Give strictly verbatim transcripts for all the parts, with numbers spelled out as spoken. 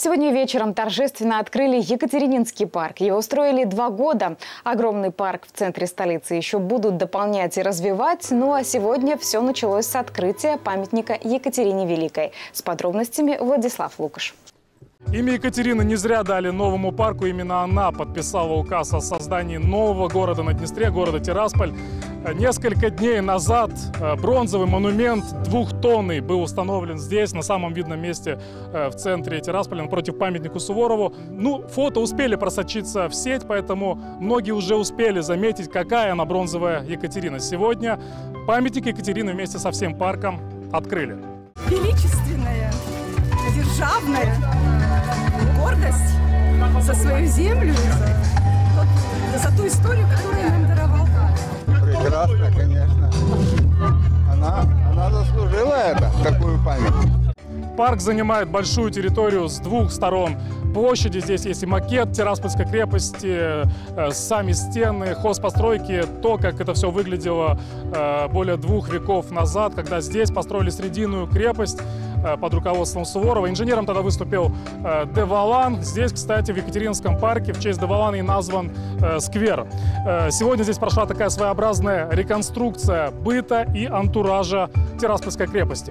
Сегодня вечером торжественно открыли Екатерининский парк. Его строили два года. Огромный парк в центре столицы еще будут дополнять и развивать. Ну а сегодня все началось с открытия памятника Екатерине Великой. С подробностями Владислав Лукаш. Имя Екатерины не зря дали новому парку. Именно она подписала указ о создании нового города на Днестре, города Тирасполь. Несколько дней назад бронзовый монумент двухтонный был установлен здесь, на самом видном месте в центре Тирасполя, напротив памятнику Суворову. Ну, фото успели просочиться в сеть, поэтому многие уже успели заметить, какая она бронзовая Екатерина. Сегодня памятник Екатерины вместе со всем парком открыли. Величественная, державная гордость за свою землю, за, за ту историю, которую нам даровал. Прекрасно, конечно. Она, она заслужила это, такую память. Парк занимает большую территорию с двух сторон площади. Здесь есть и макет Тираспольской крепости, сами стены, хозпостройки, то, как это все выглядело более двух веков назад, когда здесь построили срединную крепость под руководством Суворова. Инженером тогда выступил де Валан. Здесь, кстати, в Екатерининском парке в честь де Валана и назван сквер. Сегодня здесь прошла такая своеобразная реконструкция быта и антуража Тираспольской крепости.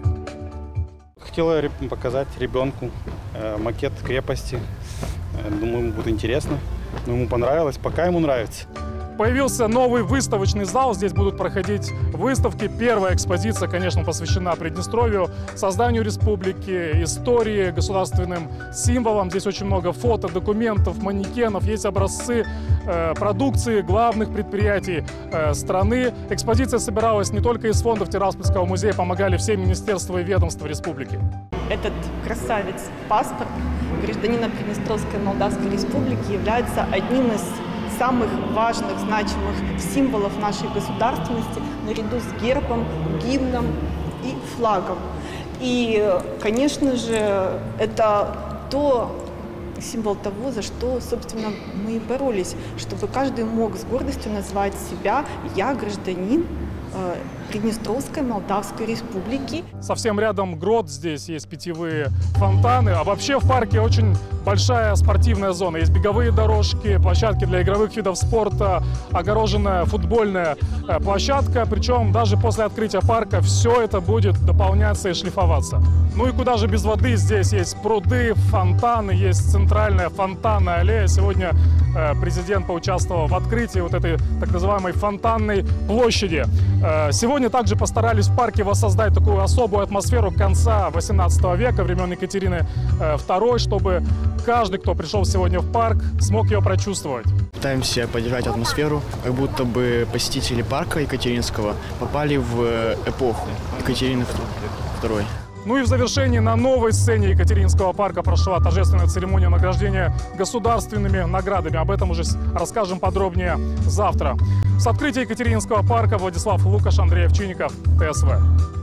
Хотела показать ребенку макет крепости. Думаю, ему будет интересно. Но ему понравилось, пока ему нравится. Появился новый выставочный зал. Здесь будут проходить выставки. Первая экспозиция, конечно, посвящена Приднестровью, созданию республики, истории, государственным символам. Здесь очень много фото, документов, манекенов. Есть образцы э, продукции главных предприятий э, страны. Экспозиция собиралась не только из фондов Тираспольского музея, помогали все министерства и ведомства республики. Этот красавец-паспорт гражданина Приднестровской Молдавской Республики является одним из самых важных, значимых символов нашей государственности наряду с гербом, гимном и флагом. И, конечно же, это то символ того, за что, собственно, мы и боролись, чтобы каждый мог с гордостью назвать себя «Я гражданин Приднестровской Молдавской Республики». Совсем рядом грот, здесь есть питьевые фонтаны. А вообще в парке очень большая спортивная зона. Есть беговые дорожки, площадки для игровых видов спорта, огороженная футбольная площадка. Причем даже после открытия парка все это будет дополняться и шлифоваться. Ну и куда же без воды? Здесь есть пруды, фонтаны, есть центральная фонтанная аллея. Сегодня президент поучаствовал в открытии вот этой так называемой фонтанной площади. Сегодня также постарались в парке воссоздать такую особую атмосферу конца восемнадцатого века, времен Екатерины второй, чтобы каждый, кто пришел сегодня в парк, смог ее прочувствовать. Пытаемся поддержать атмосферу, как будто бы посетители парка Екатеринского попали в эпоху Екатерины второй. Ну и в завершении на новой сцене Екатерининского парка прошла торжественная церемония награждения государственными наградами. Об этом уже расскажем подробнее завтра. С открытия Екатерининского парка Владислав Лукаш, Андрей Овчинников, ТСВ.